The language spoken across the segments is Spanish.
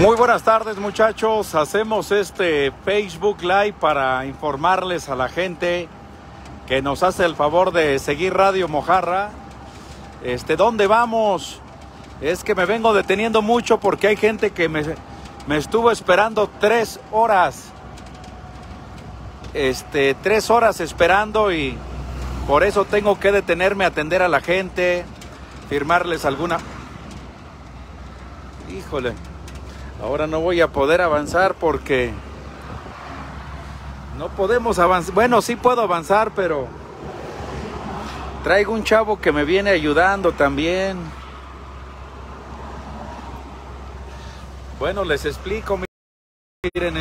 Muy buenas tardes, muchachos. Hacemos este Facebook Live para informarles a la gente que nos hace el favor de seguir Radio Mojarra. ¿Dónde vamos? Es que me vengo deteniendo mucho porque hay gente que me estuvo esperando 3 horas. 3 horas esperando y por eso tengo que detenerme a atender a la gente, firmarles alguna... Híjole, ahora no voy a poder avanzar porque no podemos avanzar. Bueno, sí puedo avanzar, pero traigo un chavo que me viene ayudando también. Bueno, les explico, miren,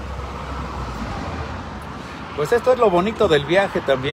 pues esto es lo bonito del viaje también.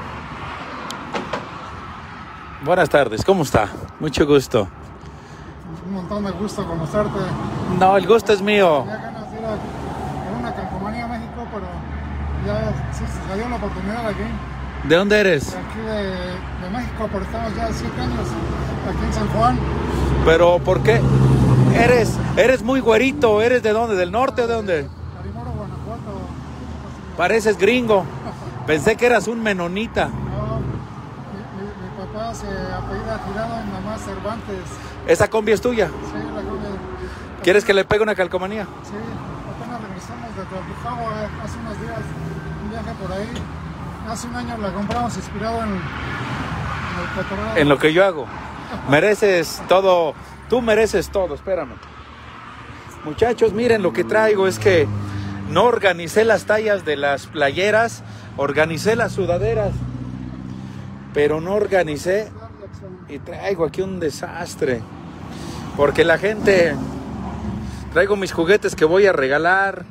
Buenas tardes, ¿cómo está? Mucho gusto. Un montón de gusto conocerte. No, el gusto es mío. Tenía ganas de ir a una calcomanía a México, pero ya sí, se dio la oportunidad aquí. ¿De dónde eres? De aquí de México, pero estamos ya 7 años aquí en San Juan. ¿Pero por qué? Eres muy güerito. ¿Eres de dónde? ¿Del norte o de dónde? Arimoro, Guanajuato. Pareces gringo. Pensé que eras un menonita. No, mi papá se apellida Tirado y mi mamá Cervantes. ¿Esa combi es tuya? Sí, la combi. ¿Quieres que le pegue una calcomanía? Sí, apenas regresamos de Tlalpujahua hace unos días, un viaje por ahí. Hace un año la compramos inspirado en el cotorreo. En lo que yo hago. Mereces todo. Tú mereces todo, espérame. Muchachos, miren lo que traigo. Es que no organicé las tallas de las playeras. Organicé las sudaderas. Pero no organicé. Y traigo aquí un desastre. Porque la gente... Traigo mis juguetes que voy a regalar.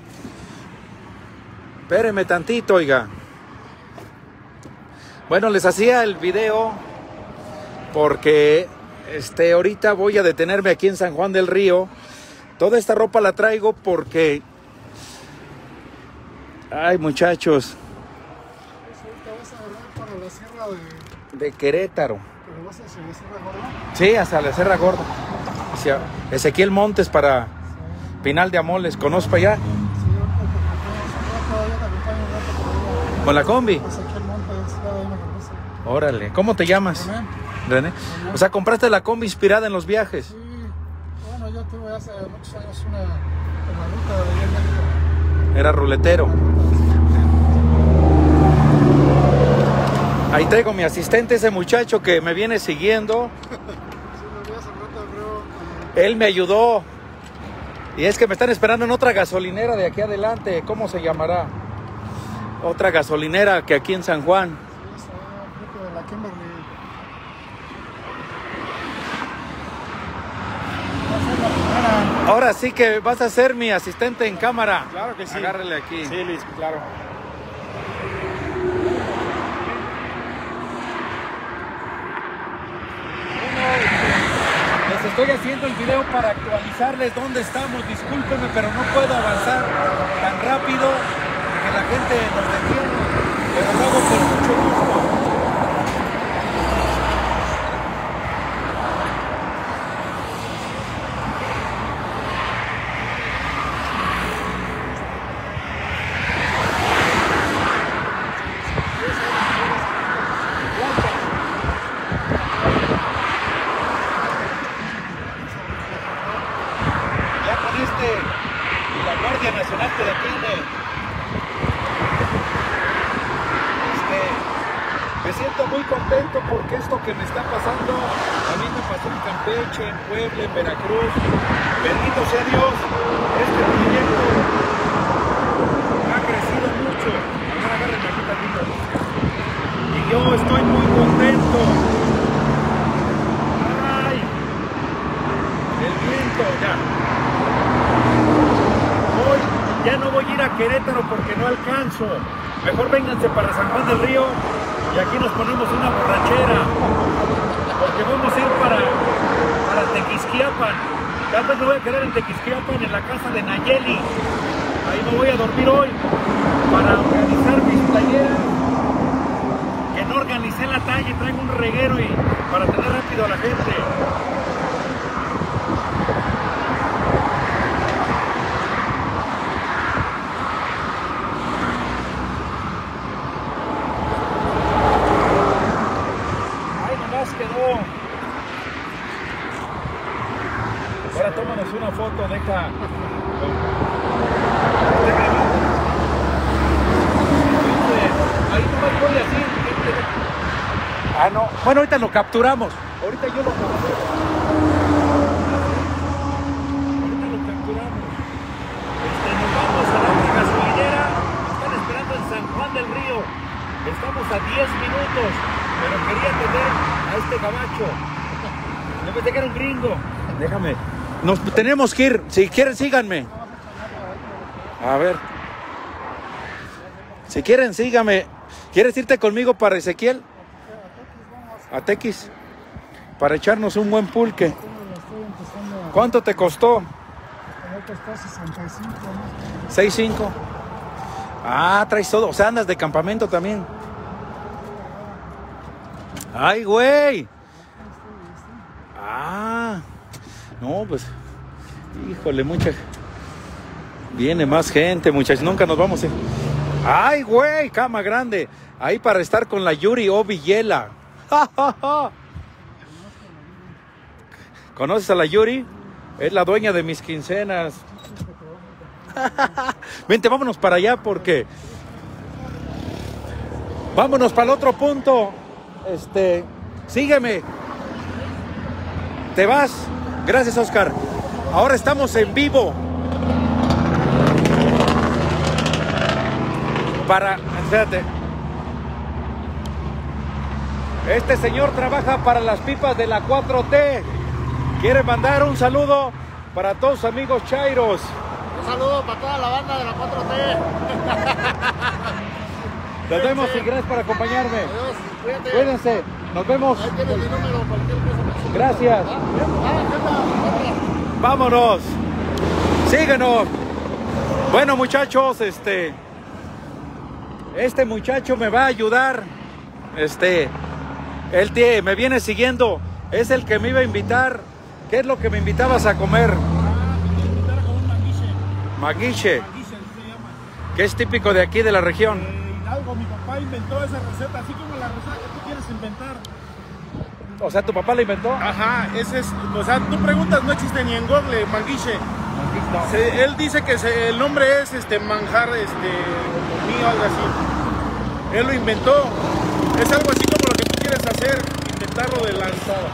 Espérenme tantito, oiga. Bueno, les hacía el video porque ahorita voy a detenerme aquí en San Juan del Río. Toda esta ropa la traigo porque... Ay, muchachos. ¿Te vas a agarrar para la sierra de Querétaro? ¿Pero vas hacia la Sierra Gorda? Sí, hasta la Sierra Gorda. Hacia Ezequiel Montes para Pinal de Amoles. ¿Conozco allá? Sí, ahorita todavía te acompaño un rato por allá. ¿Con la combi? Ezequiel Montes, ya ahí me conoce. Órale. ¿Cómo te llamas? René. René. O sea, ¿compraste la combi inspirada en los viajes? Sí, bueno, yo tuve hace muchos años una ruta de allá en México. Era ruletero. Ahí traigo mi asistente, ese muchacho que me viene siguiendo. Sí, lo vi hace rato, creo. Él me ayudó. Y es que me están esperando en otra gasolinera de aquí adelante. ¿Cómo se llamará? Otra gasolinera que aquí en San Juan. Sí, creo que de la Kimberly. Va a ser la primera. Ahora sí que vas a ser mi asistente en cámara. Claro que sí. Agárrele aquí. Sí, Luis, claro. Les estoy haciendo el video para actualizarles dónde estamos. Discúlpenme, pero no puedo avanzar tan rápido que la gente nos detiene. Pero lo hago con mucho gusto. Y la Guardia Nacional te detiene. Me siento muy contento porque esto que me está pasando a mí me pasó en Campeche, en Puebla, en Veracruz. Bendito sea Dios, este proyecto ha crecido mucho. Ahora agárrenme aquí tantito. Y yo estoy muy contento. ¡Ay! El viento, ya. Hoy ya no voy a ir a Querétaro porque no alcanzo. Mejor vénganse para San Juan del Río y aquí nos ponemos una borrachera. Porque vamos a ir para Tequisquiapan. Tal vez me voy a quedar en Tequisquiapan, en la casa de Nayeli. Ahí me voy a dormir hoy para organizar mis talleres. Que no organicé la talla y traigo un reguero y para tener rápido a la gente. una foto, deja. Ahí nomás ponle así. Ah, no. Bueno, ahorita lo capturamos. Ahorita yo lo capturo. Ahorita lo capturamos. Nos vamos a la otra gasolinera. Están esperando en San Juan del Río. Estamos a 10 minutos. Pero quería atender a este gabacho. Yo pensé que era un gringo. Déjame. Nos tenemos que ir. Si quieren, síganme. A ver. Si quieren, síganme. ¿Quieres irte conmigo para Ezequiel? A Tequis. Para echarnos un buen pulque. ¿Cuánto te costó? Me costó 65. 6.5. Ah, traes todo. O sea, andas de campamento también. ¡Ay, güey! Ah. No, pues. Híjole, viene más gente, muchachos. Nunca nos vamos a... ¡Ay, güey! Cama grande. Ahí para estar con la Yuri O. Villela. ¡Ja, ja, ja! ¿Conoces a la Yuri? Es la dueña de mis quincenas. Vente, vámonos para allá porque... Vámonos para el otro punto. Sígueme. ¿Te vas? Gracias, Oscar. Ahora estamos en vivo. Espérate. Este señor trabaja para las pipas de la 4T. Quiere mandar un saludo para todos sus amigos chairos. Un saludo para toda la banda de la 4T. Nos vemos y gracias por acompañarme. Adiós, cuídate. Cuídense. Nos vemos. Ahí tienes mi número, cualquier cosa. Gracias. ¿Qué Vámonos. Síguenos. Bueno, muchachos, este muchacho me va a ayudar. Él me viene siguiendo. Es el que me iba a invitar. ¿Qué es lo que me invitabas a comer? te quiero invitar a comer maguiche. Maguiche, Maguiche, así se llama. que es típico de aquí de la región. Hidalgo, mi papá inventó esa receta, así como la receta que tú quieres inventar. O sea, ¿tu papá la inventó? Ajá, ese es, o sea, tú preguntas, no existe ni en Google, maguiche. Él dice que el nombre es manjar, mío, algo así. Él lo inventó. Es algo así como lo que tú quieres hacer, inventar lo de las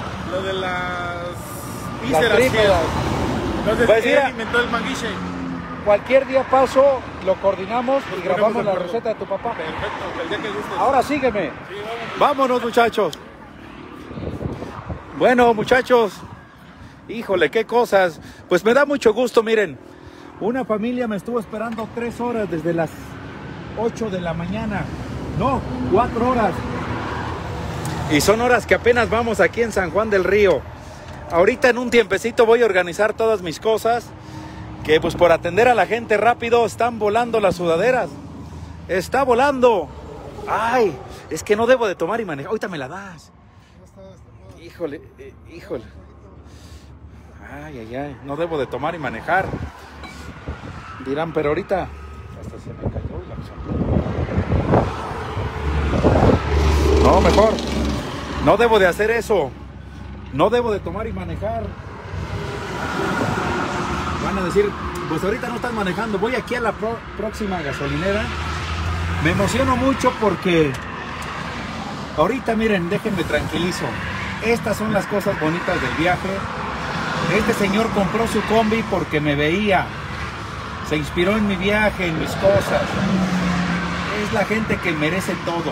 vísceras. Entonces, Pues mira, él inventó el maguiche. cualquier día paso, lo coordinamos y Nos grabamos ponemos de la acuerdo. receta de tu papá. Perfecto, el día que gustes. Ahora sígueme. Sí, vamos. Vámonos, muchachos. Bueno, muchachos. Híjole, qué cosas. Pues me da mucho gusto, miren. Una familia me estuvo esperando 3 horas desde las 8 de la mañana. No, 4 horas. Y son horas que apenas vamos aquí en San Juan del Río. Ahorita en un tiempecito voy a organizar todas mis cosas. Que pues por atender a la gente rápido están volando las sudaderas. Está volando. Ay, es que no debo de tomar y manejar. Ahorita me la das. Híjole, híjole. Ay, ay, ay. No debo de tomar y manejar. Dirán, pero ahorita hasta se me cayó la opción. No, mejor. No debo de hacer eso. No debo de tomar y manejar. Van a decir, pues ahorita no están manejando. Voy aquí a la próxima gasolinera. Me emociono mucho porque ahorita, miren, déjenme tranquilizo. Estas son las cosas bonitas del viaje. Este señor compró su combi porque me veía. Se inspiró en mi viaje, en mis cosas. Es la gente que merece todo.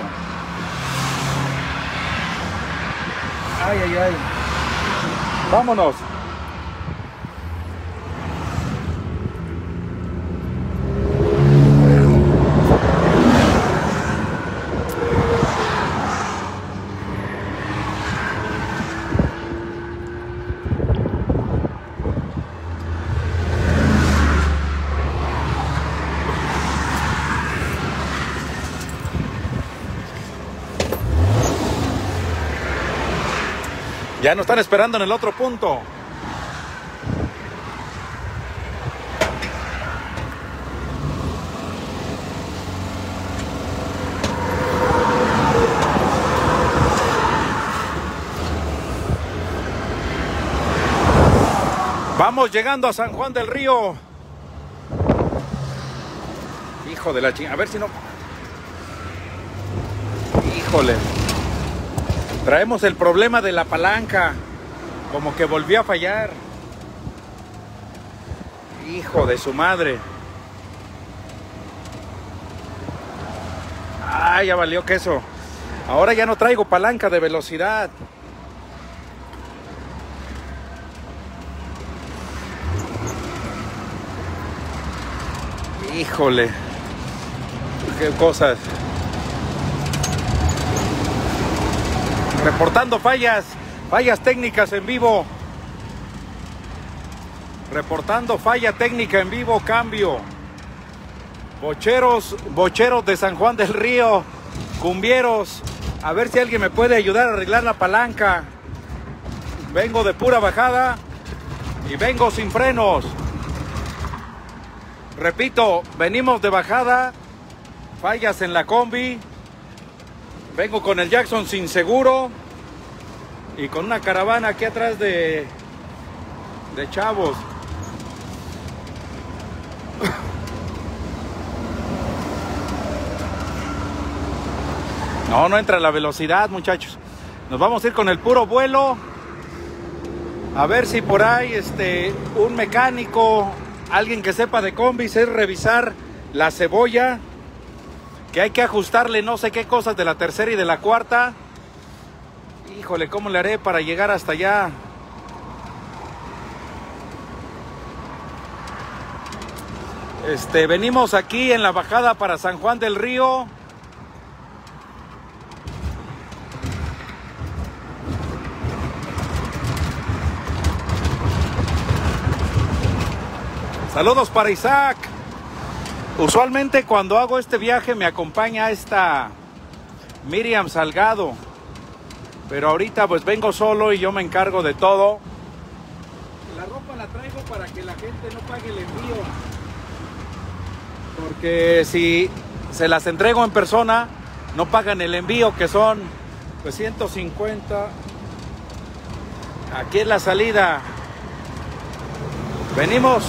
Ay, ay, ay. Vámonos. Ya nos están esperando en el otro punto. Vamos llegando a San Juan del Río. Hijo de la chingada. A ver si no... Híjole. Traemos el problema de la palanca. Como que volvió a fallar. Hijo de su madre. Ay, ya valió queso. Ahora ya no traigo palanca de velocidad. Híjole. Qué cosas. Reportando fallas técnicas en vivo. Reportando falla técnica en vivo, cambio. Bocheros de San Juan del Río, cumbieros, a ver si alguien me puede ayudar a arreglar la palanca. Vengo de pura bajada y vengo sin frenos. Repito, venimos de bajada, fallas en la combi. Vengo con el Jackson sin seguro y con una caravana aquí atrás de chavos. No entra la velocidad, muchachos. Nos vamos a ir con el puro vuelo. A ver si por ahí un mecánico, alguien que sepa de combis, es revisar la cebolla, que hay que ajustarle no sé qué cosas de la tercera y de la cuarta. Híjole, ¿cómo le haré para llegar hasta allá? Venimos aquí en la bajada para San Juan del Río. Saludos para Isaac. Usualmente cuando hago este viaje me acompaña esta Miriam Salgado, pero ahorita pues vengo solo y yo me encargo de todo. La ropa la traigo para que la gente no pague el envío, porque si se las entrego en persona no pagan el envío, que son pues 150. Aquí es la salida. Venimos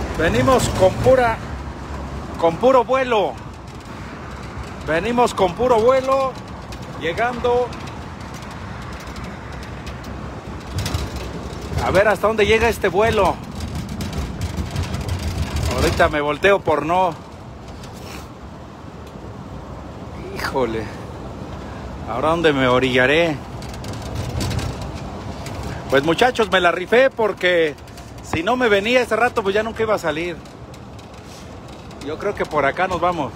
con puro vuelo. Venimos con puro vuelo, llegando. A ver hasta dónde llega este vuelo. Ahorita me volteo por no. Híjole. ¿Ahora dónde me orillaré? Pues muchachos, me la rifé porque si no me venía ese rato, pues ya nunca iba a salir. Yo creo que por acá nos vamos.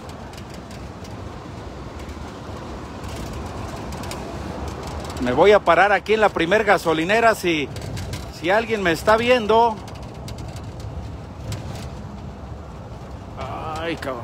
Me voy a parar aquí en la primer gasolinera si alguien me está viendo. Ay, cabrón.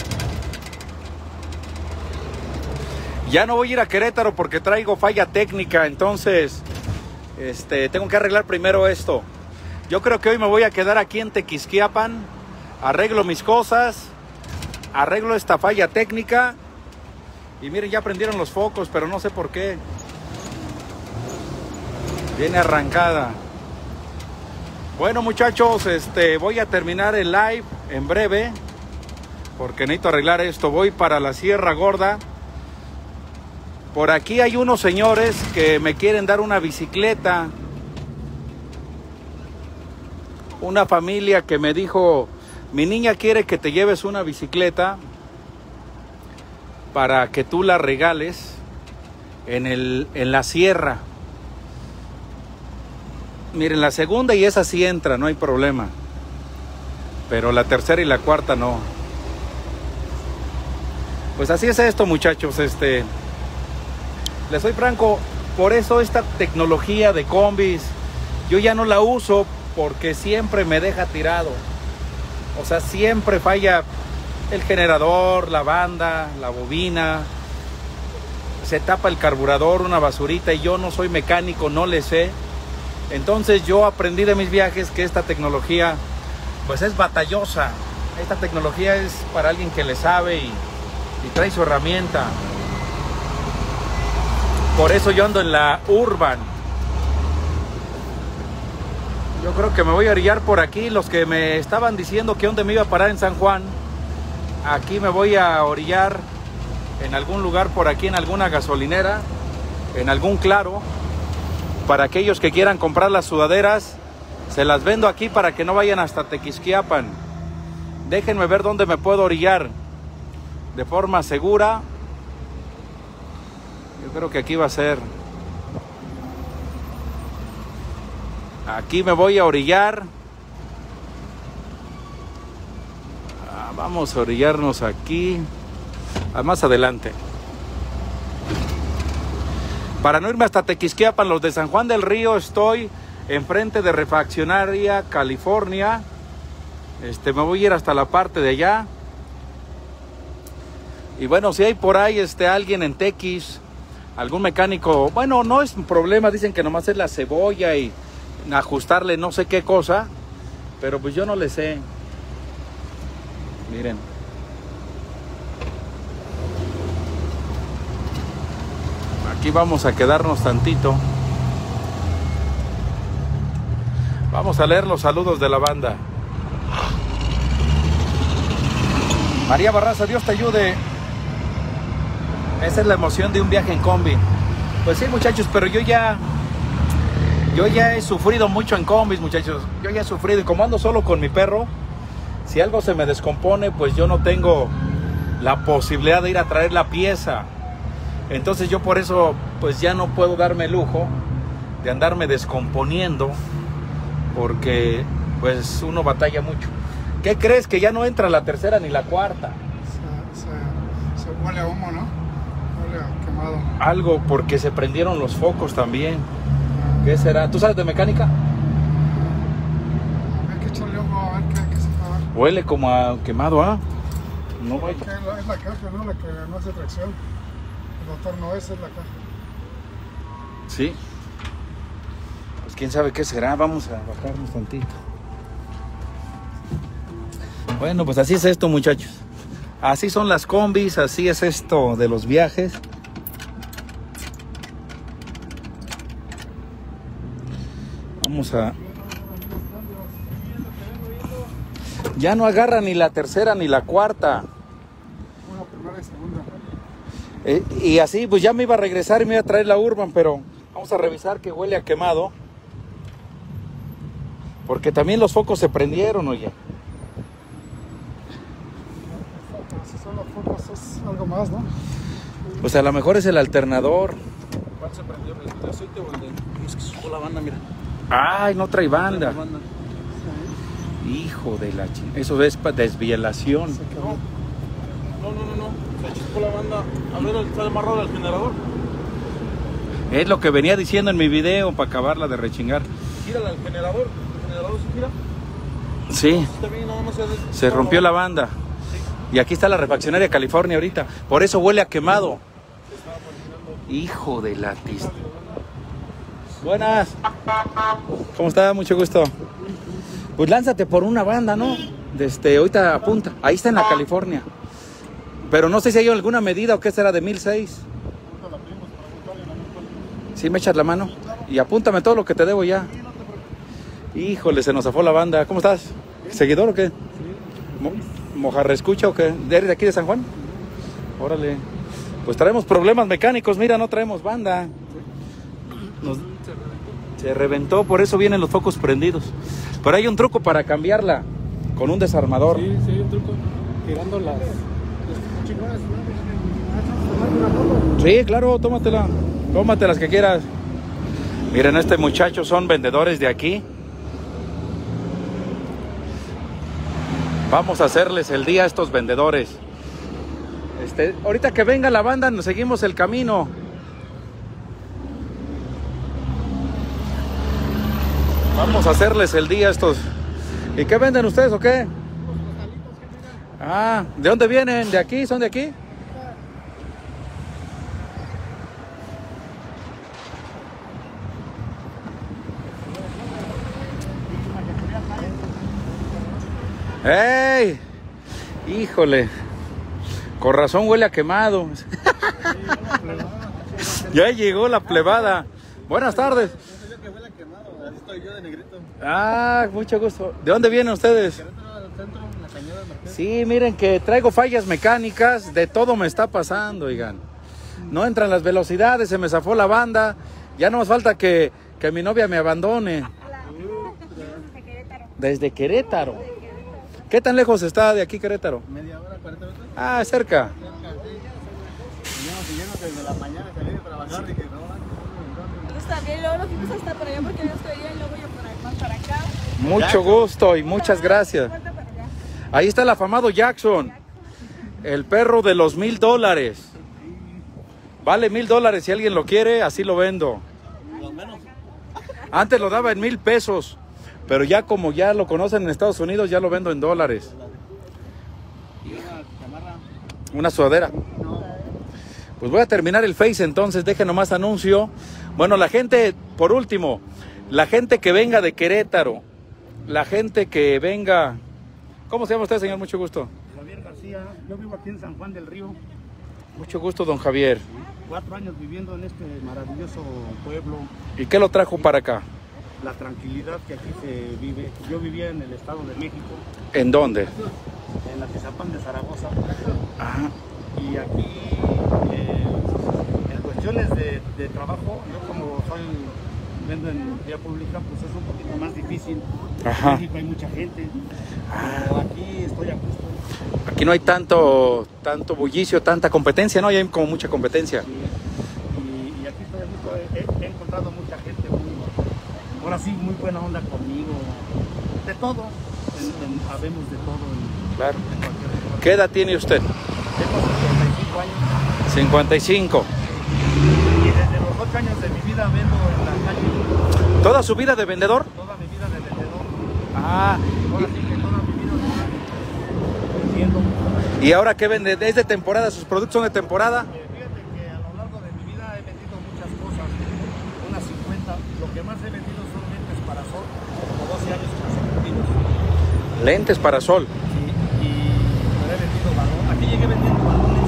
Ya no voy a ir a Querétaro porque traigo falla técnica, entonces tengo que arreglar primero esto. Yo creo que hoy me voy a quedar aquí en Tequisquiapan, arreglo mis cosas, arreglo esta falla técnica. Y miren, ya prendieron los focos, pero no sé por qué. Viene arrancada. Bueno, muchachos, voy a terminar el live en breve, porque necesito arreglar esto. Voy para la Sierra Gorda. Por aquí hay unos señores que me quieren dar una bicicleta. Una familia que me dijo: mi niña quiere que te lleves una bicicleta para que tú la regales en la sierra. Miren, la segunda y esa sí entra, no hay problema. Pero la tercera y la cuarta no. Pues así es esto, muchachos. Les soy franco, por eso esta tecnología de combis yo ya no la uso, porque siempre me deja tirado. O sea, siempre falla el generador, la banda, la bobina, se tapa el carburador, una basurita, y yo no soy mecánico, no le sé. Entonces yo aprendí de mis viajes que esta tecnología pues es batallosa. Esta tecnología es para alguien que le sabe y trae su herramienta. Por eso yo ando en la Urban. Yo creo que me voy a orillar por aquí. Los que me estaban diciendo que dónde me iba a parar en San Juan, aquí me voy a orillar en algún lugar por aquí, en alguna gasolinera, en algún claro. Para aquellos que quieran comprar las sudaderas, se las vendo aquí para que no vayan hasta Tequisquiapan. Déjenme ver dónde me puedo orillar de forma segura. Yo creo que aquí va a ser. Aquí me voy a orillar. Vamos a orillarnos aquí. Más adelante. Para no irme hasta Tequisquiapan, los de San Juan del Río, estoy enfrente de Refaccionaria California. Me voy a ir hasta la parte de allá. Y bueno, si hay por ahí alguien en Tequis, algún mecánico, bueno, no es un problema, dicen que nomás es la cebolla y ajustarle no sé qué cosa, pero pues yo no le sé. Miren. Aquí vamos a quedarnos tantito. Vamos a leer los saludos de la banda. María Barraza, Dios te ayude. Esa es la emoción de un viaje en combi. Pues sí, muchachos, pero yo ya he sufrido mucho en combis, muchachos. Yo ya he sufrido, y como ando solo con mi perro, si algo se me descompone, pues yo no tengo la posibilidad de ir a traer la pieza. Entonces yo por eso pues ya no puedo darme el lujo de andarme descomponiendo, porque pues uno batalla mucho. ¿Qué crees? Que ya no entra la tercera ni la cuarta. Se huele a humo, ¿no? Huele a quemado. Algo, porque se prendieron los focos también. ¿Qué será? ¿Tú sabes de mecánica? A ver qué echarle ojo, a ver qué se va a ver. Huele como a quemado, ¿ah? No vaya. Es la caja, ¿no? La que no hace tracción. El motor no es la caja. Sí. Pues quién sabe qué será. Vamos a bajarnos tantito. Bueno, pues así es esto, muchachos. Así son las combis, así es esto de los viajes. Vamos a... Ya no agarra ni la tercera ni la cuarta. Una primera y segunda. Y así, pues ya me iba a regresar y me iba a traer la Urban, pero vamos a revisar que huele a quemado. Porque también los focos se prendieron, oye. Si son los focos es algo más, ¿no? Pues a lo mejor es el alternador. ¿Cuál se prendió? ¿El de aceite o el de...? Es que subió la banda, mira. Ay, no trae banda. Sí. Hijo de la chingada. Eso es desvielación. No. Se chispó la banda. A ver, está amarrado al generador. Es lo que venía diciendo en mi video para acabarla de rechingar. Gírala al generador. ¿El generador se gira? Sí. Está bien, nada más Se rompió la banda. Y aquí está la Refaccionaria California ahorita. Por eso huele a quemado. Hijo de la tis. Buenas. ¿Cómo está? Mucho gusto. Pues lánzate por una banda, ¿no? Ahorita apunta. Ahí está en la California. Pero no sé si hay alguna medida o qué será de 1006. Sí, me echas la mano. Y apúntame todo lo que te debo ya. Híjole, se nos zafó la banda. ¿Cómo estás? ¿Seguidor o qué? ¿Mojarrescucha o qué? ¿Eres de aquí de San Juan? Órale. Pues traemos problemas mecánicos. Mira, no traemos banda. Se reventó, por eso vienen los focos prendidos. Pero hay un truco para cambiarla con un desarmador. Sí, hay un truco. Girando las chingonas. Sí, claro, tómatela. Tómate las que quieras. Miren, este muchacho son vendedores de aquí. Vamos a hacerles el día a estos vendedores. Ahorita que venga la banda, nos seguimos el camino. Vamos a hacerles el día a estos. ¿Y qué venden ustedes o qué? Ah, ¿de dónde vienen? ¿De aquí? ¿Son de aquí? ¡Ey! Híjole. Con razón huele a quemado. Ya llegó la plebada. Buenas tardes. Así estoy yo de negrito. Ah, mucho gusto. ¿De dónde vienen ustedes? Querétaro del centro, la Cañada del Marqués. Sí, miren que traigo fallas mecánicas, de todo me está pasando, oigan. No entran las velocidades, se me zafó la banda. Ya no más falta que mi novia me abandone. Desde Querétaro. ¿Qué tan lejos está de aquí Querétaro? Media hora, 40 minutos. Ah, cerca. Veníamos siguiendo desde la mañana, salí de trabajar y que no. Pues también luego nos fuimos hasta por allá porque yo estoy y luego yo más para acá. Mucho gusto y muchas gracias. Vuelta para allá. Ahí está el afamado Jackson, el perro de los $1000. Vale $1000 si alguien lo quiere, así lo vendo. Antes lo daba en $1000, pero ya como ya lo conocen en Estados Unidos, ya lo vendo en dólares. Y una chamarra. Una sudadera. No. Pues voy a terminar el Face entonces, dejen nomás anuncio. Bueno, la gente, por último, la gente que venga de Querétaro, la gente que venga... ¿Cómo se llama usted, señor? Mucho gusto. Javier García, yo vivo aquí en San Juan del Río, Mucho gusto, don Javier. 4 años viviendo en este maravilloso pueblo, ¿Y qué lo trajo para acá? la tranquilidad que aquí se vive. Yo vivía en el Estado de México, ¿En dónde? en la Tizapán de Zaragoza, Ajá. y aquí en cuestiones de trabajo, yo como vendo en vía pública, pues es un poquito más difícil. Ajá. En México hay mucha gente, pero aquí estoy a gusto. Aquí no hay tanto bullicio, tanta competencia, ¿no? Hay como mucha competencia. Y aquí estoy a gusto. He encontrado mucha gente ahora sí, muy buena onda conmigo. De todo, habemos de todo Claro. en cualquier lugar. ¿Qué edad tiene usted? Tengo 55 años 55. y desde los 8 años de mi vida vendo en la calle. ¿Toda su vida de vendedor? Toda mi vida de vendedor. Ah. Ahora sí que toda mi vida vendiendo. ¿Y ahora qué vende? ¿Es de temporada? ¿Sus productos son de temporada? Fíjate que a lo largo de mi vida he vendido muchas cosas, unas 50. Lo que más he vendido son lentes para sol, como 12 años consecutivos. Lentes para sol. Y he vendido balones. Aquí llegué vendiendo balones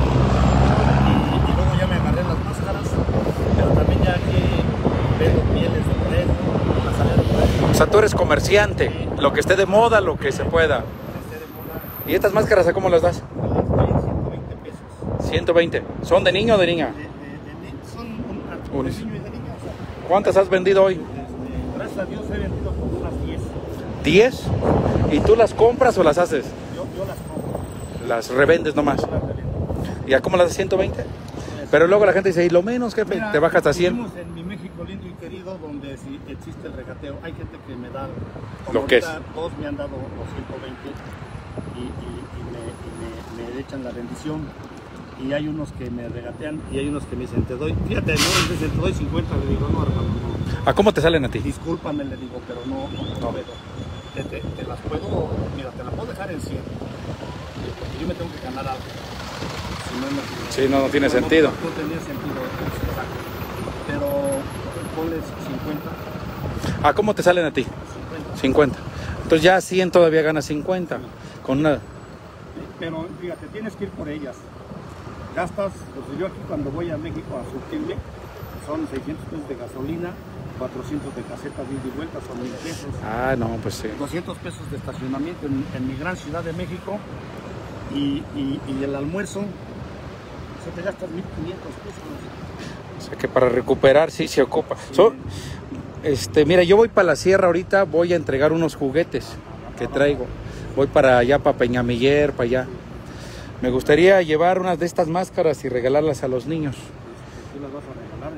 y luego ya me agarré las máscaras, pero también ya aquí vendo pieles de conejo, asalero de conejo, O sea, tú eres comerciante. Lo que esté de moda, lo que se pueda. este de moda, ¿Y estas máscaras a cómo las das? las doy en 120 pesos. 120. ¿Son de niño o de niña? Son un de niño y de niña, o sea, ¿Cuántas has vendido hoy? gracias a Dios he vendido como unas 10. ¿10? ¿Y tú las compras o las haces? Yo las compro, Las revendes nomás. yo las revendo. ¿Y a cómo las das? 120. Pero luego la gente dice, ¿y lo menos, jefe? Mira, Te baja hasta 100. vivimos en mi México lindo y querido, donde sí existe el regateo. Hay gente que me da, Lo que es. Dos me han dado los 120 y me echan la bendición. Y hay unos que me regatean y hay unos que me dicen, te doy, fíjate, no, me dicen, te doy 50, le digo, no, hermano, no. ¿A cómo te salen a ti? Discúlpame, le digo, pero no puedo. Te las puedo, mira, te las puedo dejar en 100. Porque yo me tengo que ganar algo. Si no, no, Sí, no tiene sentido. No tenía sentido, exacto. Pero ponle 50. ¿A cómo te salen a ti? 50. Entonces ya 100 todavía ganas 50. Con una... Pero fíjate, tienes que ir por ellas. Gastas, pues yo aquí cuando voy a México a surtirme, son 600 pesos de gasolina, 400 de caseta de ida y vuelta, son 1000 pesos. Ah, no, pues sí. 200 pesos de estacionamiento en mi gran ciudad de México y el almuerzo, se te gastas 1500 pesos. O sea que para recuperar sí se ocupa. Mira, yo voy para la sierra ahorita, voy a entregar unos juguetes que traigo. Voy para allá, para Peñamiller, para allá. Me gustaría llevar unas de estas máscaras y regalarlas a los niños. Tú las vas a regalar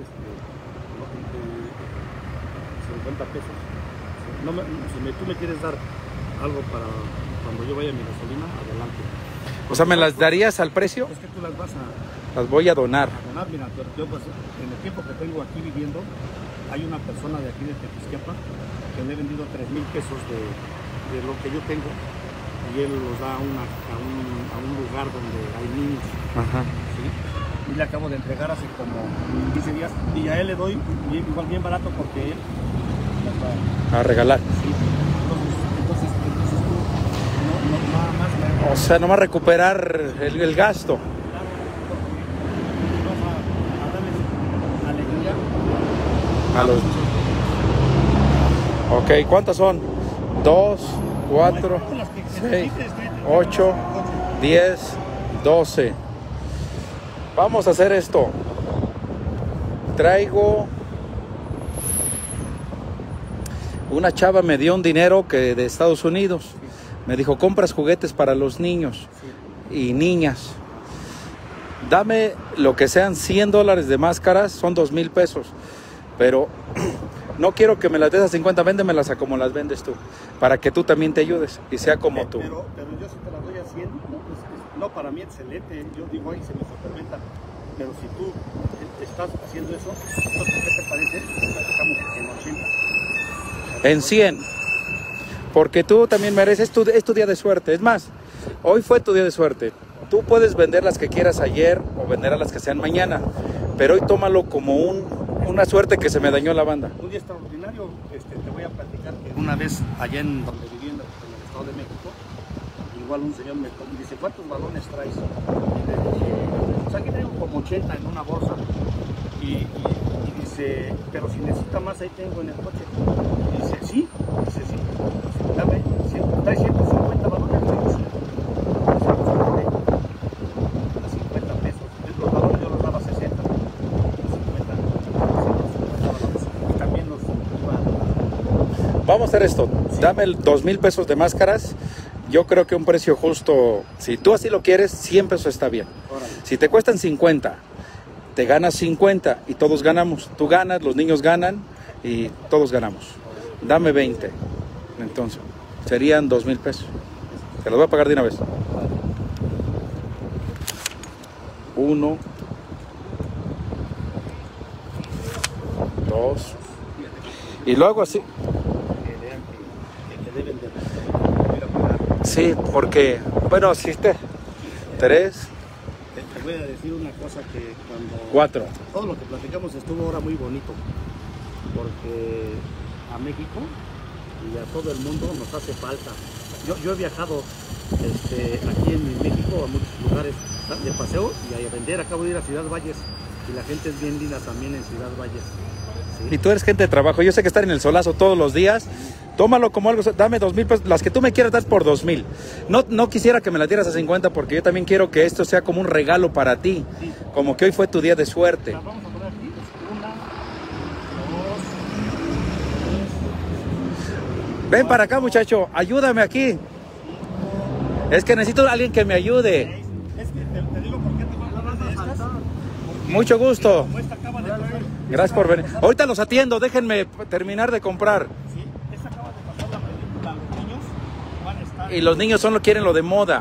50 pesos. No si tú me quieres dar algo para cuando yo vaya a mi gasolina, adelante. O sea, ¿me las darías al precio? Es que tú las vas a Las voy a donar. donar. Mira, yo pues en el tiempo que tengo aquí viviendo, hay una persona de aquí de Tequisquiapa que le he vendido 3,000 pesos de lo que yo tengo y él los da a un lugar donde hay niños. Ajá. ¿Sí? Y le acabo de entregar hace como 15 días y a él le doy igual bien barato porque él las va A regalar. sí. Entonces tú no, nada más O sea, nomás recuperar el gasto. claro, porque vas a darles alegría A los... Ok, ¿cuántas son? 2, 4, 6, 8, 10, 12. Vamos a hacer esto. Traigo... Una chava me dio un dinero que de Estados Unidos. Me dijo, compras juguetes para los niños y niñas. Dame lo que sean $100 de máscaras, son 2,000 pesos. Pero no quiero que me las des a 50, véndemelas a como las vendes tú. Para que tú también te ayudes y sea como tú. Pero yo si te las doy a 100, no, para mí excelente. Yo digo, ahí se me superventa. Pero si tú estás haciendo eso, entonces, ¿qué te parece? La dejamos en 80. En 100. Porque tú también mereces, es tu día de suerte. Es más, hoy fue tu día de suerte. Tú puedes vender las que quieras ayer o vender a las que sean mañana. Pero hoy tómalo como una suerte que se me dañó la banda. Un día extraordinario, te voy a platicar que una vez allá en donde viví en el Estado de México, igual un señor me dice, ¿cuántos balones traes? Y le dije, pues aquí traigo como 80 en una bolsa. Y dice, pero si necesita más, ahí tengo en el coche. Y dice, sí, dame, trae 150 balones. A 50 pesos. Los balones yo los daba 60. Y también los Vamos a hacer esto. Dame 2,000 pesos de máscaras. Yo creo que un precio justo, si tú así lo quieres, 100 pesos está bien. Si te cuestan 50, te ganas 50 y todos ganamos. Tú ganas, los niños ganan y todos ganamos. Dame 20. Entonces, serían 2,000 pesos. Te los voy a pagar de una vez. 1, 2. Y luego así. que deben de Sí, porque, bueno, si 3. Te voy a decir una cosa que cuando 4. todo lo que platicamos estuvo ahora muy bonito, porque a México y a todo el mundo nos hace falta. Yo he viajado aquí en México a muchos lugares de paseo y a vender. Acabo de ir a Ciudad Valles y la gente es bien linda también en Ciudad Valles. ¿Sí? Y tú eres gente de trabajo. Yo sé que estar en el solazo todos los días. Tómalo como algo. Dame 2,000 pesos. Las que tú me quieras dar por 2,000. No quisiera que me las dieras a 50 porque yo también quiero que esto sea como un regalo para ti. Sí. Como que hoy fue tu día de suerte. Vamos a poner aquí 1, 2, Ven para acá, muchacho. Ayúdame aquí. Es que necesito a alguien que me ayude. 6. Es que te digo por qué te voy a hablar de estas. Mucho gusto. Como esta acaba de pasar. Gracias por venir. Ahorita los atiendo. Déjenme terminar de comprar. Sí, esta acaba de pasar la película. Los niños van a estar. Y los niños solo quieren lo de moda.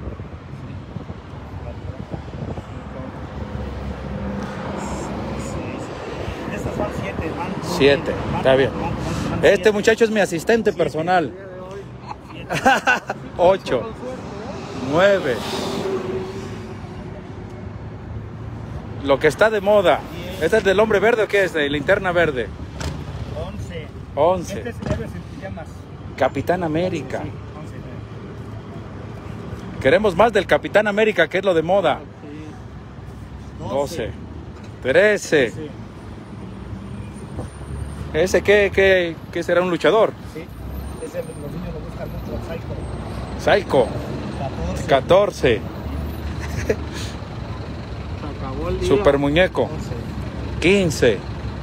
Estas van 7. 7. Está bien. Este muchacho es mi asistente personal. 8, 9. Lo que está de moda. ¿Este es del hombre verde o qué es? De linterna verde. 11. Este es Héroes en Pijamas. Capitán América. Sí, 11. Queremos más del Capitán América, que es lo de moda. 12. 13. Sí. ¿Ese qué será? ¿Un luchador? Sí. Ese, los niños lo buscan mucho. Psycho. 14. Se acabó el día. Super muñeco. 11. 15.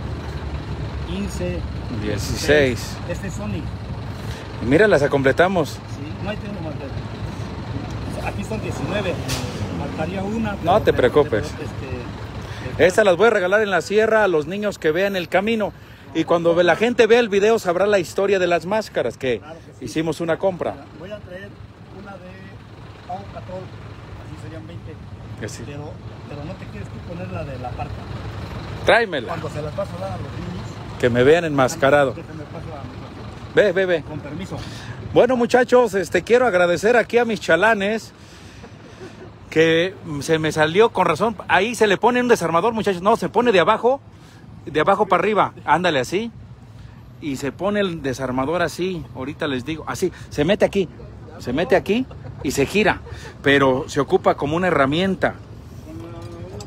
15. 16. Este es Sonic. Y mira, las completamos. Sí. No hay tengo más de. Aquí son 19. Marcaría una. No te preocupes. Estas las voy a regalar en la sierra a los niños que vean el camino. Y cuando la gente vea el video sabrá la historia de las máscaras que Claro que sí. hicimos una compra. Voy a traer una de Pau Patrol. Así serían 20. Que sí. Pero no te quieres tú poner la de la parca. Tráemela, Cuando se las vas a dar a los niños. que me vean enmascarado. Déjame paso a mi Ve. con permiso. Bueno, muchachos, quiero agradecer aquí a mis chalanes que se me salió con razón. Ahí se le pone un desarmador, muchachos. No, se pone de abajo para arriba. Ándale así. Y se pone el desarmador así. Ahorita les digo. Así. Se mete aquí y se gira. Pero se ocupa como una herramienta. ¿Una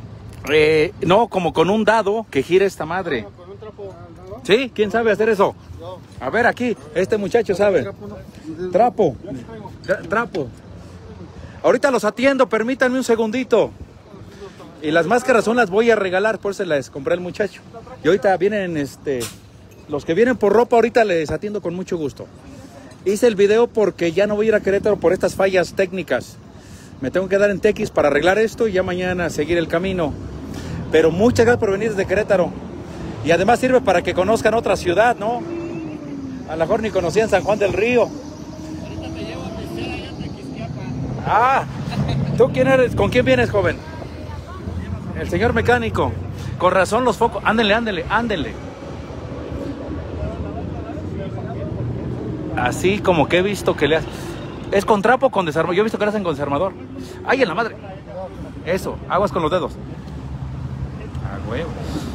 perica? No, como con un dado que gira esta madre. ¿Con un trapo? ¿Sí? ¿Quién sabe hacer eso? A ver, aquí, este muchacho sabe. Trapo. Trapo. Ahorita los atiendo, permítanme un segundito. Y las máscaras son las voy a regalar, por eso las compré al muchacho. Y ahorita vienen, los que vienen por ropa, ahorita les atiendo con mucho gusto. Hice el video porque ya no voy a ir a Querétaro por estas fallas técnicas. Me tengo que quedar en Tequis para arreglar esto y ya mañana seguir el camino. Pero muchas gracias por venir desde Querétaro. Y además sirve para que conozcan otra ciudad, ¿no? A lo mejor ni conocían San Juan del Río. Ahorita te llevo a pescar allá en Tequisquiapa. Ah, ¿tú quién eres? ¿Con quién vienes, joven? El señor mecánico. Con razón los focos. Ándele, ándele, ándele. Así como que he visto que le hacen. ¿Es con trapo o con desarmador? Yo he visto que le hacen con desarmador. ¡Ay, en la madre! Eso, aguas con los dedos. Ah, huevo.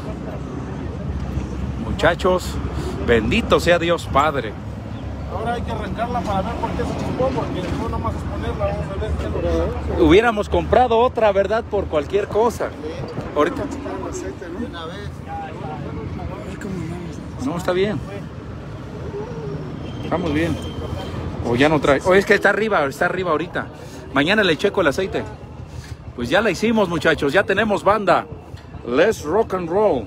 Muchachos, bendito sea Dios Padre. Ahora hay que arrancarla para ver por qué se chispó, porque no nomás es ponerla, vamos a ver qué es lo que pasa. Hubiéramos comprado otra, ¿verdad? Por cualquier cosa. Ahorita. No, está bien. Estamos bien. O ya no trae. O es que está arriba ahorita. Mañana le checo el aceite. Pues ya la hicimos, muchachos. Ya tenemos banda. Let's rock and roll.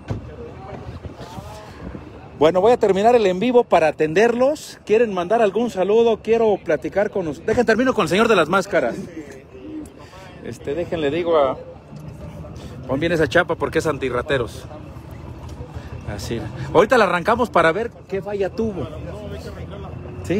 Bueno, voy a terminar el en vivo para atenderlos. ¿Quieren mandar algún saludo? Quiero platicar con ustedes. Termino con el señor de las máscaras. Déjenle digo a... Pon bien esa chapa porque es antirrateros. Así. Ahorita la arrancamos para ver qué falla tuvo. ¿Sí?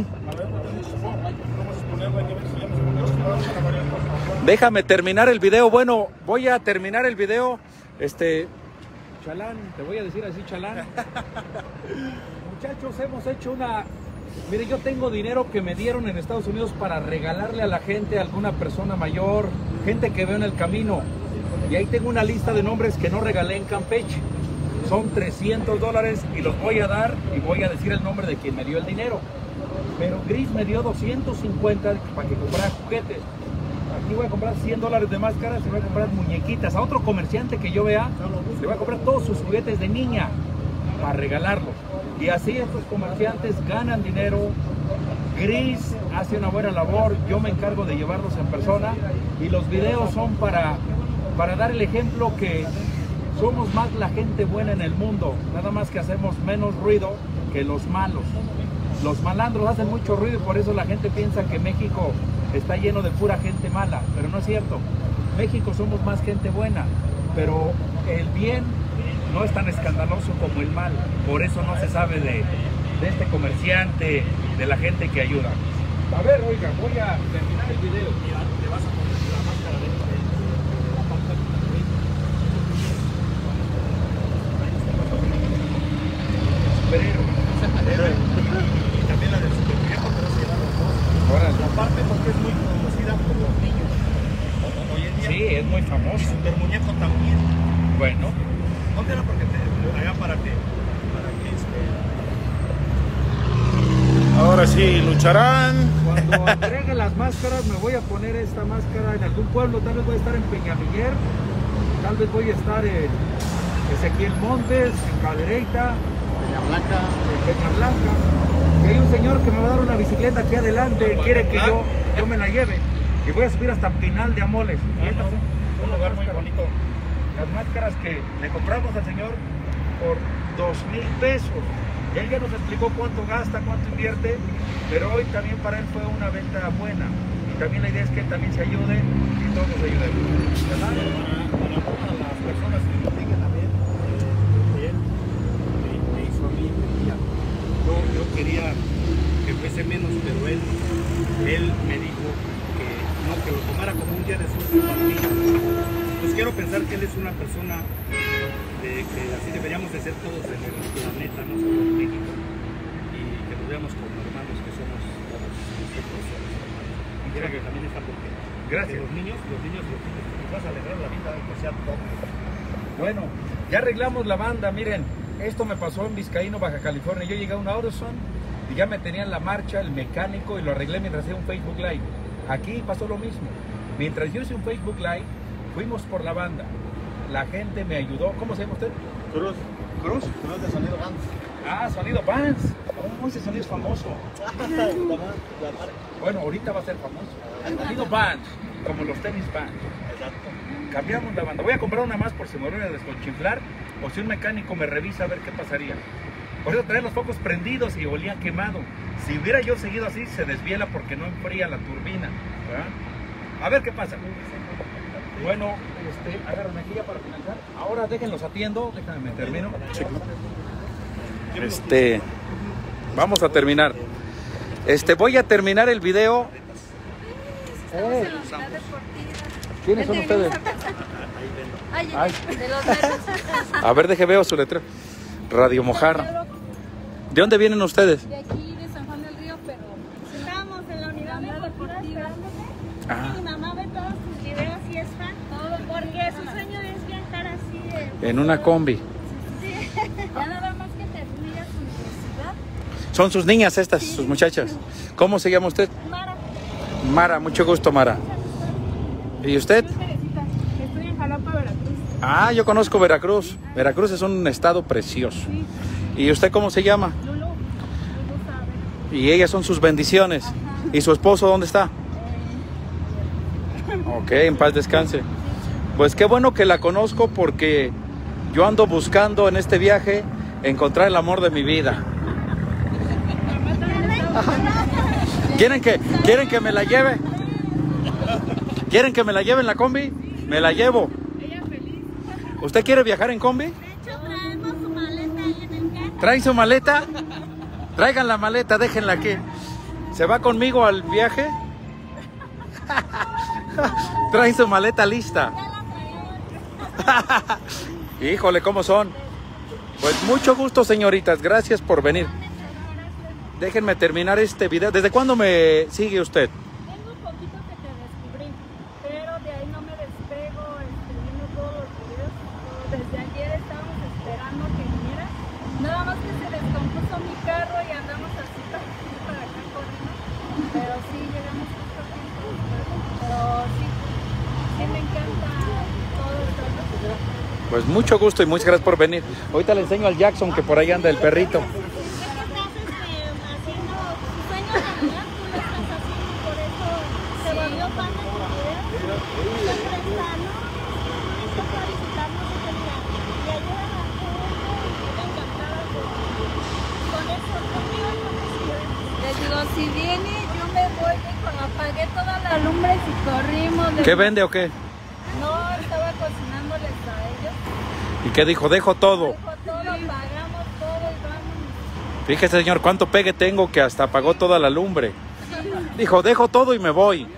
Déjame terminar el video. Bueno, voy a terminar el video. Chalán, te voy a decir así, Chalán. Muchachos, hemos hecho una... Mire, yo tengo dinero que me dieron en Estados Unidos para regalarle a la gente, a alguna persona mayor, gente que veo en el camino. Y ahí tengo una lista de nombres que no regalé en Campeche. Son $300 y los voy a dar y voy a decir el nombre de quien me dio el dinero. Pero Gris me dio 250 para que comprara juguetes. Aquí voy a comprar $100 de máscaras y voy a comprar muñequitas. A otro comerciante que yo vea, le voy a comprar todos sus juguetes de niña para regalarlos. Y así estos comerciantes ganan dinero. Gris hace una buena labor. Yo me encargo de llevarlos en persona. Y los videos son para dar el ejemplo que somos más la gente buena en el mundo. Nada más que hacemos menos ruido que los malos. Los malandros hacen mucho ruido y por eso la gente piensa que México está lleno de pura gente mala, pero no es cierto. México somos más gente buena, pero el bien no es tan escandaloso como el mal. Por eso no se sabe de este comerciante, de la gente que ayuda. A ver, oiga, voy a terminar el video. Te vas a poner la máscara de la pantalla. Superhéroe. Y también la del supermuñeco, pero se lleva los dos. La parte porque es muy conocida por los niños. Hoy en día. Sí, es muy famoso. Y supermuñeco también. Bueno. ¿Dónde era? Porque allá para que Ahora sí, lucharán. Cuando entregue las máscaras, me voy a poner esta máscara en algún pueblo. Tal vez voy a estar en Peñamiller, tal vez voy a estar en Ezequiel Montes, en Cadereyta, Peña Blanca. Y hay un señor que me va a dar una bicicleta aquí adelante, quiere que yo me la lleve. Y voy a subir hasta Pinal de Amoles. Y estas son un lugar muy bonito. Las máscaras que le compramos al señor por 2,000 pesos. Y él ya nos explicó cuánto gasta, cuánto invierte, pero hoy también para él fue una venta buena. Y también la idea es que él también se ayude y todos nos ayudemos. ¿Verdad? Para las personas que no tengan a ver, él me hizo a mí. Yo quería que fuese menos, pero él me dijo que lo tomara como un día de suerte para mí. Pues quiero pensar que él es una persona que así deberíamos de ser todos en el planeta, no solo en México, y que nos veamos como hermanos que somos todos nosotros. Y creo que también está porque gracias. Los niños les vas a alegrar la vida, que sea todo. Bueno, ya arreglamos la banda, miren, esto me pasó en Vizcaíno, Baja California. Yo llegué a una Autoson y ya me tenían la marcha, el mecánico, y lo arreglé mientras hacía un Facebook Live. Aquí pasó lo mismo. Mientras yo hice un Facebook Live, fuimos por la banda. La gente me ayudó. ¿Cómo se llama usted? Cruz. Cruz. Cruz de Sonido Vans. Ah, Sonido Vans. Oh, ese sonido es famoso. Bueno, ahorita va a ser famoso. Sonido Vans, como los tenis Vans. Exacto. Cambiamos la banda. Voy a comprar una más por si me voy a desconchinflar o si un mecánico me revisa a ver qué pasaría. Por eso traer los focos prendidos y olía quemado. Si hubiera yo seguido así, se desviela porque no enfría la turbina, ¿verdad? A ver qué pasa. Bueno, agárrame aquí ya para finalizar. Ahora déjenlos atiendo, déjame termino. Vamos a terminar. Voy a terminar el video. ¿Quiénes son ustedes? Ay. De los dedos. A ver, veo su letra. Radio Mojarra. ¿De dónde vienen ustedes? De aquí, de San Juan del Río, pero estábamos en la unidad deportiva. Mi mamá ve todos sus videos y es fan. Porque su sueño es viajar así. En una combi. Sí. Ya nada más que termine su universidad. Son sus niñas estas, sí, sus muchachas. ¿Cómo se llama usted? Mara. Mucho gusto, Mara. ¿Y usted? Estoy en Jalapa, Veracruz. Ah, yo conozco Veracruz. Veracruz es un estado precioso. Sí. ¿Y usted cómo se llama? Lulu sabe. Y ellas son sus bendiciones. Ajá. ¿Y su esposo dónde está? Ok, en paz descanse. Pues qué bueno que la conozco porque yo ando buscando en este viaje encontrar el amor de mi vida. ¿Quieren que me la lleve? ¿Quieren que me la lleve en la combi? Me la llevo. Ella feliz. ¿Usted quiere viajar en combi? De hecho, traemos su maleta ahí en el carro. ¿Traen su maleta? Traigan la maleta, déjenla aquí. ¿Se va conmigo al viaje? Traen su maleta lista. Híjole, ¿cómo son? Pues mucho gusto, señoritas. Gracias por venir. Déjenme terminar este video. ¿Desde cuándo me sigue usted? Tengo un poquito que te descubrí, pero de ahí no me despego, viendo todos los videos. Desde ayer estábamos esperando que viniera. Nada más que se descompuso mi carro y andamos así para acá corriendo. Pero sí, llegamos justo a tiempo. Pero sí me encanta todo esto. Pues mucho gusto y muchas gracias por venir. Ahorita le enseño al Jackson que por ahí anda el perrito. Les digo, si viene, yo me voy con apagué todas las lumbres y corrimos. ¿Qué vende o qué? No, estaba cocinándoles a ellos. ¿Y qué dijo? Dejo todo. Dejo todo, apagamos todo y vamos. Fíjese, señor, cuánto pegue tengo que hasta apagó toda la lumbre. Dijo, dejo todo y me voy.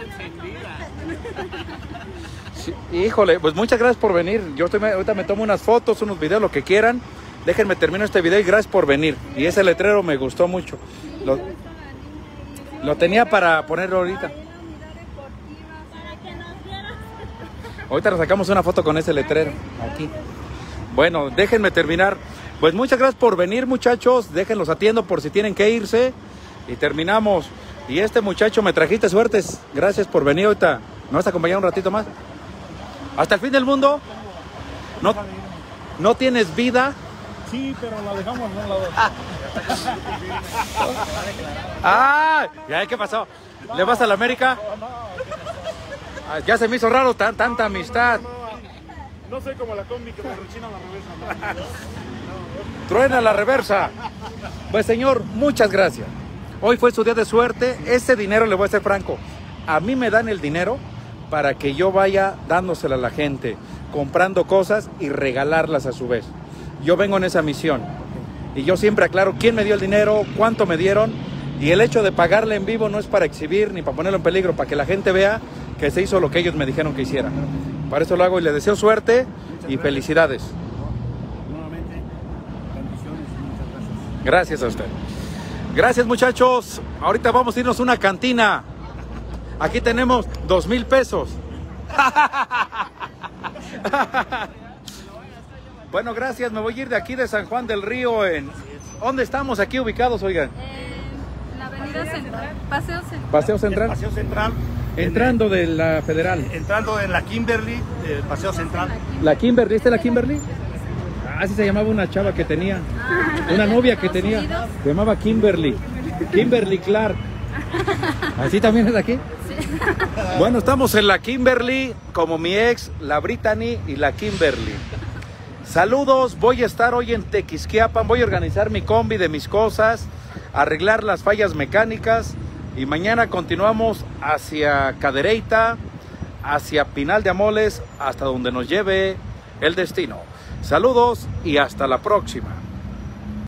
Sí, híjole, pues muchas gracias por venir. Ahorita me tomo unas fotos, unos videos, lo que quieran. Déjenme terminar este video y gracias por venir. Y ese letrero me gustó mucho. Lo tenía para ponerlo ahorita. Ahorita nos sacamos una foto con ese letrero. Aquí. Bueno, déjenme terminar. Pues muchas gracias por venir, muchachos. Déjenlos atiendo por si tienen que irse. Y terminamos. Y muchacho, me trajiste suertes. Gracias por venir ahorita. ¿Me vas a acompañar un ratito más? ¿Hasta el fin del mundo? ¿No tienes vida? Sí, pero la dejamos a un lado. ¡Ah! ¿Qué pasó? ¿Le vas a la América? Ya se me hizo raro tanta amistad. No soy como la combi que me rechina la reversa. Truena la reversa. Pues señor, muchas gracias. Hoy fue su día de suerte. Ese dinero, le voy a ser franco, a mí me dan el dinero para que yo vaya dándosela a la gente, comprando cosas y regalarlas a su vez. Yo vengo en esa misión. Y yo siempre aclaro quién me dio el dinero, cuánto me dieron. Y el hecho de pagarle en vivo no es para exhibir ni para ponerlo en peligro, para que la gente vea que se hizo lo que ellos me dijeron que hiciera. Para eso lo hago y les deseo suerte y felicidades. Nuevamente, bendiciones y muchas gracias. Gracias a usted. Gracias, muchachos. Ahorita vamos a irnos a una cantina. Aquí tenemos 2,000 pesos. Bueno, gracias. Me voy a ir de aquí de San Juan del Río. ¿Dónde estamos aquí ubicados, oigan? En la avenida Central, Paseo Central. Paseo Central. Paseo Central. Entrando de la Federal. Entrando en la Kimberly, Paseo Central. ¿La Kimberly? ¿Esta es la Kimberly? Así se llamaba una chava que tenía, una novia que tenía, se llamaba Kimberly Clark. ¿Así también es de aquí? Sí. Bueno, estamos en la Kimberly, como mi ex, la Brittany y la Kimberly. Saludos, voy a estar hoy en Tequisquiapan, voy a organizar mi combi de mis cosas, arreglar las fallas mecánicas y mañana continuamos hacia Cadereyta, hacia Pinal de Amoles, hasta donde nos lleve el destino. Saludos y hasta la próxima.